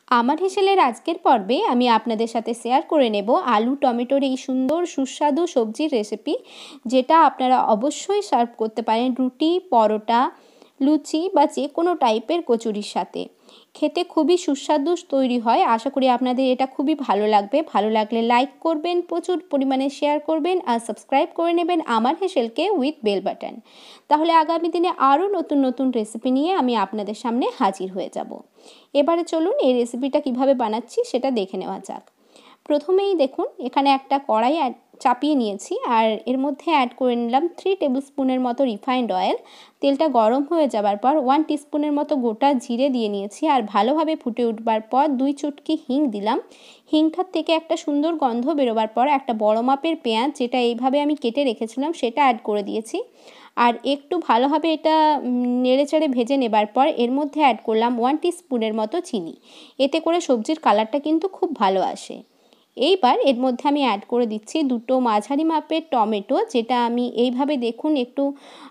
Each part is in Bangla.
আমার হেসেলের আজকের পর্বে আমি আপনাদের সাথে শেয়ার করে নেব আলু টমেটোর এই সুন্দর সুস্বাদু সবজির রেসিপি, যেটা আপনারা অবশ্যই সার্ভ করতে পারেন রুটি, পরোটা, লুচি বা যে কোনো টাইপের কচুরির সাথে। খেতে খুবই সুস্বাদু তৈরি হয়। আশা করি আপনাদের এটা খুবই ভালো লাগবে। ভালো লাগলে লাইক করবেন, প্রচুর পরিমাণে শেয়ার করবেন আর সাবস্ক্রাইব করে নেবেন আমার হেসেলকে উইথ বেল বাটন। তাহলে আগামী দিনে আরও নতুন নতুন রেসিপি নিয়ে আমি আপনাদের সামনে হাজির হয়ে যাব। এবারে চলুন এই রেসিপিটা কিভাবে বানাচ্ছি সেটা দেখে নেওয়া যাক। প্রথমেই দেখুন এখানে একটা কড়াই চাপিয়ে নিয়েছি আর এর মধ্যে অ্যাড করে নিলাম 3 টেবিল স্পুনের মতো রিফাইন্ড অয়েল। তেলটা গরম হয়ে যাবার পর 1 টিস্পুনের মতো গোটা জিরে দিয়ে নিয়েছি আর ভালোভাবে ফুটে উঠবার পর 2 চুটকি হিং দিলাম। হিংটার থেকে একটা সুন্দর গন্ধ বেরোবার পর একটা বড় মাপের পেঁয়াজ, যেটা এইভাবে আমি কেটে রেখেছিলাম, সেটা অ্যাড করে দিয়েছি। আর একটু ভালোভাবে এটা নেড়েচেড়ে ভেজে নেবার পর এর মধ্যে অ্যাড করলাম 1 টিস্পুনের মতো চিনি। এতে করে সবজির কালারটা কিন্তু খুব ভালো আসে। এইবার এর মধ্যে আমি অ্যাড করে দিচ্ছি 2টো মাঝারি মাপের টমেটো, যেটা আমি এইভাবে দেখুন একটু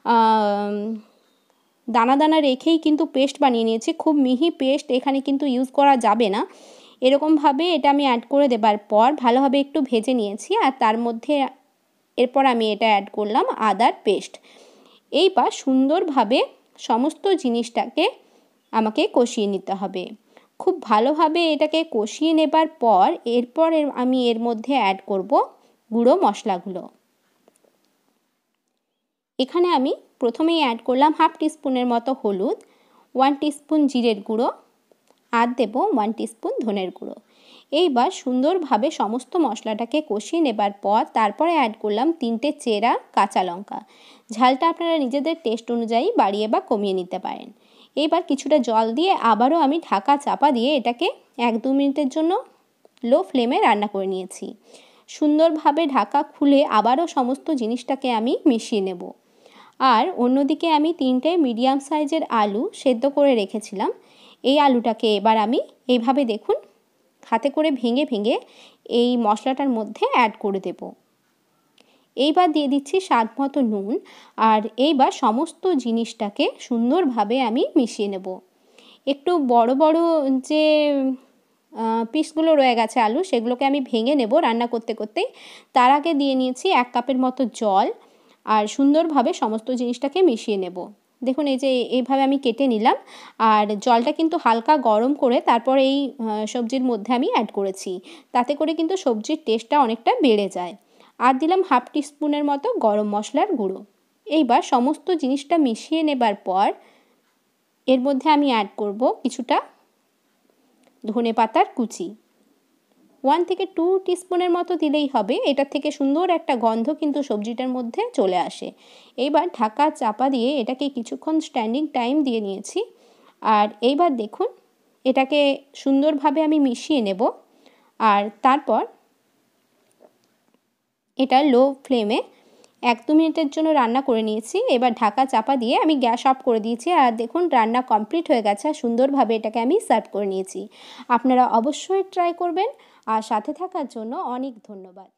দানা দানা রেখেই কিন্তু পেস্ট বানিয়ে নিয়েছি। খুব মিহি পেস্ট এখানে কিন্তু ইউজ করা যাবে না। এরকমভাবে এটা আমি অ্যাড করে দেবার পর ভালোভাবে একটু ভেজে নিয়েছি আর তার মধ্যে এরপর আমি এটা অ্যাড করলাম আদার পেস্ট। এইবার সুন্দরভাবে সমস্ত জিনিসটাকে আমাকে কষিয়ে নিতে হবে। খুব ভালোভাবে এটাকে কষিয়ে নেবার পর এরপর আমি এর মধ্যে অ্যাড করব গুঁড়ো মশলাগুলো। এখানে আমি প্রথমেই অ্যাড করলাম 1/2 টিস্পুনের মতো হলুদ, 1 টিস্পুন জিরের গুঁড়ো আর দেব 1 টিস্পুন ধনের গুঁড়ো। এইবার সুন্দরভাবে সমস্ত মশলাটাকে কষিয়ে নেবার পর তারপরে অ্যাড করলাম 3টে চেরা কাঁচা লঙ্কা। ঝালটা আপনারা নিজেদের টেস্ট অনুযায়ী বাড়িয়ে বা কমিয়ে নিতে পারেন। এইবার কিছুটা জল দিয়ে আবারও আমি ঢাকা চাপা দিয়ে এটাকে 1-2 মিনিটের জন্য লো ফ্লেমে রান্না করে নিয়েছি। সুন্দরভাবে ঢাকা খুলে আবারও সমস্ত জিনিসটাকে আমি মিশিয়ে নেব। আর অন্যদিকে আমি 3টে মিডিয়াম সাইজের আলু সেদ্ধ করে রেখেছিলাম। এই আলুটাকে এবার আমি এইভাবে দেখুন হাতে করে ভেঙে ভেঙে এই মশলাটার মধ্যে অ্যাড করে দেব। এইবার দিয়ে দিচ্ছি স্বাদ মতো নুন আর এইবার সমস্ত জিনিসটাকে সুন্দরভাবে আমি মিশিয়ে নেব। একটু বড় বড় যে পিসগুলো রয়ে গেছে আলু, সেগুলোকে আমি ভেঙে নেব রান্না করতে করতেই। তার আগে দিয়ে নিয়েছি 1 কাপের মতো জল আর সুন্দরভাবে সমস্ত জিনিসটাকে মিশিয়ে নেব। দেখুন এই যে এইভাবে আমি কেটে নিলাম আর জলটা কিন্তু হালকা গরম করে তারপর এই সবজির মধ্যে আমি অ্যাড করেছি। তাতে করে কিন্তু সবজির টেস্টটা অনেকটা বেড়ে যায়। আর দিলাম 1/2 টিস্পুনের মতো গরম মশলার গুঁড়ো। এইবার সমস্ত জিনিসটা মিশিয়ে নেবার পর এর মধ্যে আমি অ্যাড করব কিছুটা ধনেপাতার কুচি। 1 থেকে 2 টিস্পুনের মতো দিলেই হবে। এটার থেকে সুন্দর একটা গন্ধ কিন্তু সবজিটার মধ্যে চলে আসে। এইবার ঢাকা চাপা দিয়ে এটাকে কিছুক্ষণ স্ট্যান্ডিং টাইম দিয়ে নিয়েছি। আর এইবার দেখুন এটাকে সুন্দরভাবে আমি মিশিয়ে নেব আর তারপর এটা লো ফ্লেমে 1-2 মিনিটের জন্য রান্না করে নিয়েছি। এবার ঢাকা চাপা দিয়ে আমি গ্যাস অফ করে দিয়েছি আর দেখুন রান্না কমপ্লিট হয়ে গেছে আর সুন্দরভাবে এটাকে আমি সার্ভ করে নিয়েছি। আপনারা অবশ্যই ট্রাই করবেন আর সাথে থাকার জন্য অনেক ধন্যবাদ।